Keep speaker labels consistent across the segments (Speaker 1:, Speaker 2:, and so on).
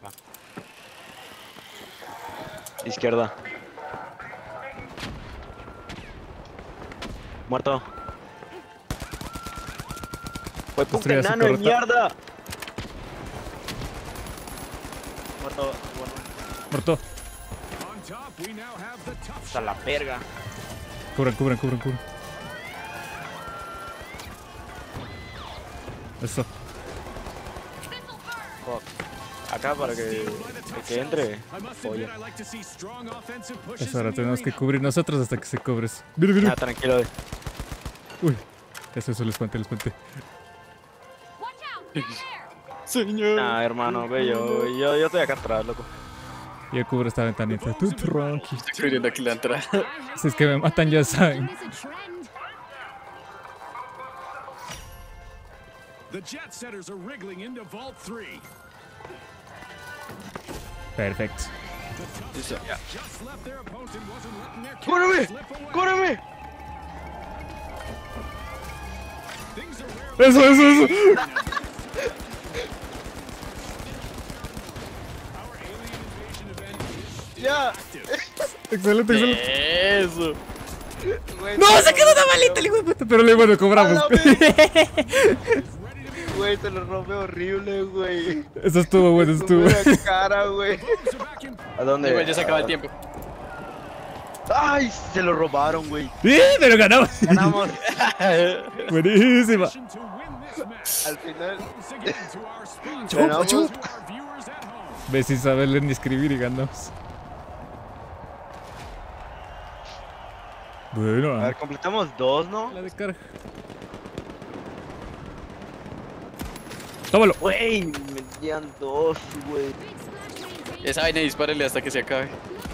Speaker 1: Acá. Izquierda. Muerto. Fue puta
Speaker 2: Destruye a su
Speaker 1: enano de
Speaker 2: torreta.
Speaker 1: mierda. Muerto. Bueno,
Speaker 2: Muerto.
Speaker 1: hasta la verga.
Speaker 2: Cubran. Eso.
Speaker 1: Fuck. Acá para que el que entre. Oye.
Speaker 2: Eso, ahora tenemos que cubrir nosotros hasta que se cubres. Mira.
Speaker 1: Ah, tranquilo.
Speaker 2: Uy. Eso, les espanté.
Speaker 1: Señor. Ah, hermano, ve yo estoy acá atrás, loco.
Speaker 2: Yo cubro esta ventanita. Tú tranqui.
Speaker 3: Estoy cubriendo aquí la entrada.
Speaker 2: Si es que me matan, ya saben.
Speaker 4: The jet setters are wriggling into Vault 3.
Speaker 2: Perfecto.
Speaker 3: Listo.
Speaker 4: Just left their opponent wasn't letting their kick
Speaker 1: ¡Cúrame!
Speaker 4: slip away.
Speaker 1: ¡Cúrame!
Speaker 4: Things are rare.
Speaker 2: Eso.
Speaker 4: Our alien invasion event is
Speaker 1: ¡Ya!
Speaker 2: Excelente.
Speaker 3: Eso.
Speaker 1: Güey,
Speaker 2: ¡No! ¡Se quedó una balita el hijo de puta! Pero luego lo cobramos.
Speaker 1: Güey, te lo rompe horrible, güey.
Speaker 2: Eso estuvo bueno, estuvo.
Speaker 1: La cara, güey. ¿A dónde?
Speaker 3: Igual ya se acaba el tiempo.
Speaker 1: ¡Ay! Se lo robaron, güey.
Speaker 2: ¡Sí! Pero ganamos.
Speaker 1: Ganamos.
Speaker 2: Buenísima.
Speaker 4: to win this match.
Speaker 1: Al final.
Speaker 4: Once again to our sponsor,
Speaker 1: Ganamos.
Speaker 4: to our viewers at home.
Speaker 2: Ves sin saber leer ni escribir y ganamos. Bueno.
Speaker 1: A ver, completamos 2, ¿no?
Speaker 2: La descarga. Tómalo.
Speaker 1: Güey, me metían 2, güey.
Speaker 3: Esa vaina dispárale hasta que se acabe.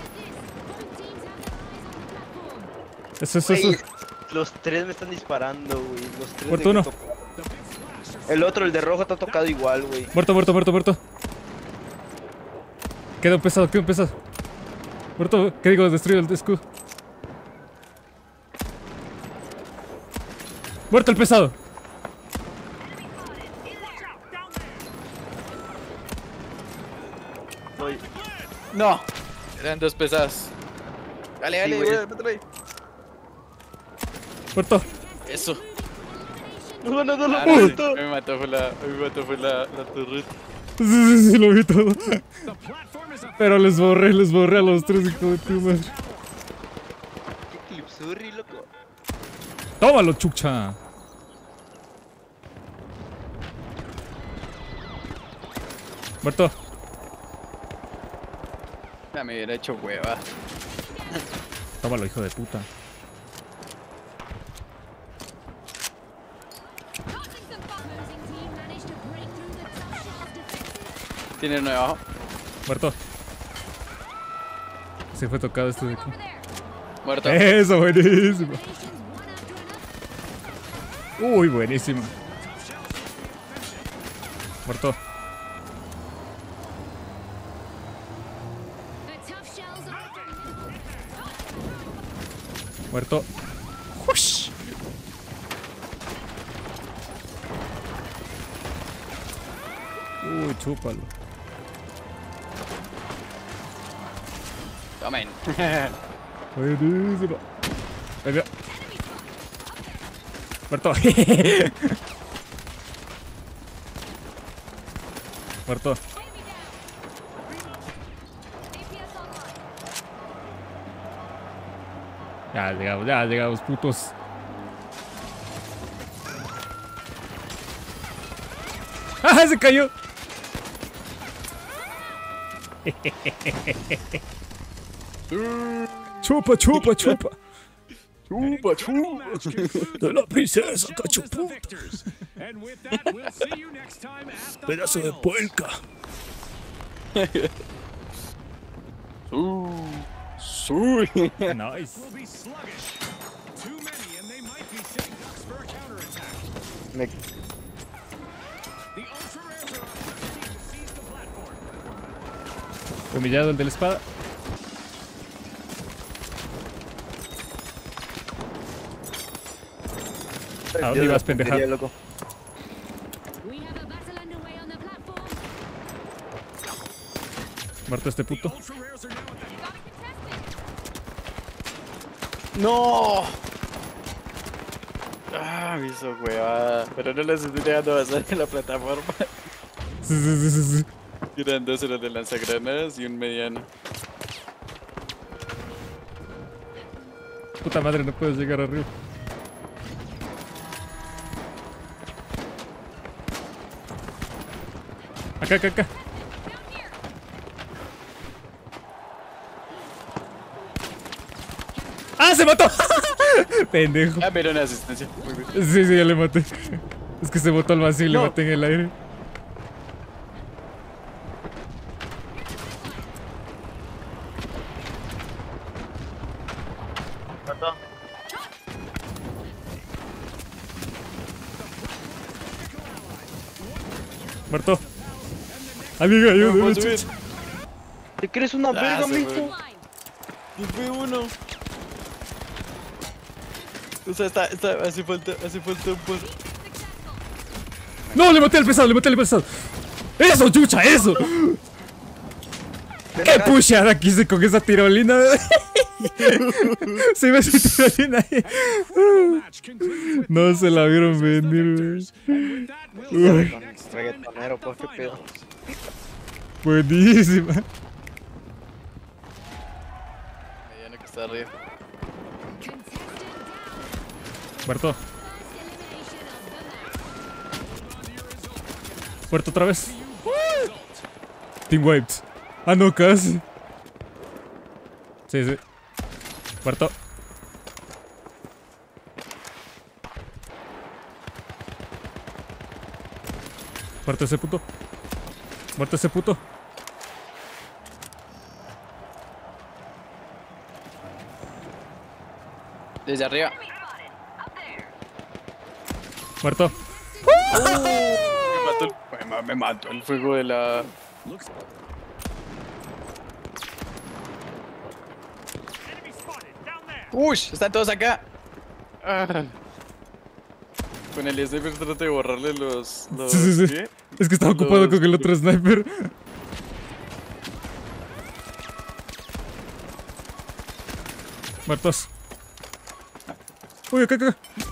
Speaker 2: Eso.
Speaker 1: Güey, los 3 me están disparando, güey. Los 3
Speaker 2: Muerto uno.
Speaker 1: El otro, el de rojo, está tocado igual, güey.
Speaker 2: Muerto. Queda un pesado. Muerto. ¿Qué digo? Destruye el escudo. Muerto el pesado.
Speaker 1: Voy.
Speaker 3: No. Eran dos pesadas. Dale,
Speaker 1: Sí,
Speaker 3: güey.
Speaker 1: güey.
Speaker 3: Mételo ahí.
Speaker 2: Muerto.
Speaker 3: Eso.
Speaker 1: No, no,
Speaker 3: Ah,
Speaker 1: lo
Speaker 3: no,
Speaker 1: puto.
Speaker 3: me mató fue la torreta.
Speaker 2: Sí, lo vi todo.
Speaker 4: The platform is a
Speaker 2: Pero les borré a los tres, hijo de tu madre.
Speaker 1: Qué clipsurri, loco.
Speaker 2: Tómalo, chucha. Muerto.
Speaker 3: Ya me hubiera hecho hueva.
Speaker 2: Tómalo, hijo de puta.
Speaker 3: Tiene uno abajo.
Speaker 2: Muerto. Se fue tocado este de aquí.
Speaker 3: Muerto.
Speaker 2: Eso, buenísimo. Uy, buenísimo. Muerto. Muerto. ¡Ush! Uy, chúpalo.
Speaker 3: Tomen.
Speaker 2: Buenísimo. Venga. Muerto. Muerto. Ya llegamos, putos. ¡Ah, se cayó! Chupa.
Speaker 3: Chupa,
Speaker 2: De la princesa,
Speaker 4: the
Speaker 2: cachuputa.
Speaker 4: victors. And with that, we'll see you next time at the
Speaker 2: Pedazo de
Speaker 4: finals.
Speaker 2: puerca. Nice.
Speaker 4: Will be sluggish. Too many, and they might be sitting ducks for a counterattack.
Speaker 1: Me...
Speaker 4: The ultra rares are attempting to seize the platform.
Speaker 2: Humillado el de la espada. ¿A dónde ibas, pendeja?
Speaker 1: Loco.
Speaker 2: Muerto este puto.
Speaker 4: Ultra rares are now at the
Speaker 3: ¡No! Ah, me hizo huevada. Pero no les estoy dejando avanzar en la plataforma.
Speaker 2: Sí.
Speaker 3: Eran dos los de lanzagranadas y un mediano.
Speaker 2: Puta madre, no puedes llegar arriba. Acá. ¡Ah, se mató! Pendejo.
Speaker 3: Ah, pero una asistencia. Muy bien.
Speaker 2: Sí, ya le maté. Es que se botó al vacío y le
Speaker 3: No.
Speaker 2: maté en el aire. Muerto. Amigo,
Speaker 3: No
Speaker 2: ayúdame.
Speaker 3: puedo subir.
Speaker 1: ¿Te crees una verga,
Speaker 3: se
Speaker 1: mijo?
Speaker 3: fue. Y fue uno. O sea, hace falta un poco.
Speaker 2: No, le maté al pesado. ¡Eso, chucha, eso! ¡Qué pushada que hice con esa tirolina! Se ve esa tirolina ahí.
Speaker 4: match concluded with
Speaker 2: No se la vieron venir,
Speaker 4: and with that we'll
Speaker 2: güey.
Speaker 1: Reggaetonero, pues qué pedo.
Speaker 2: Buenísima.
Speaker 3: Mediano que está arriba.
Speaker 2: Muerto. Muerto otra vez. Team wiped. Ah, no, casi. Sí. Muerto. Muerto ese puto.
Speaker 3: Desde arriba.
Speaker 2: Muerto.
Speaker 3: Me mató el fuego de la.
Speaker 4: enemy spotted down there.
Speaker 3: ¡Uy! Están todos acá. Ah. Con el sniper trato de borrarle los.
Speaker 2: Sí.
Speaker 3: ¿qué?
Speaker 2: Es que estaba ocupado con el otro sniper. Muertos. Uy, acá.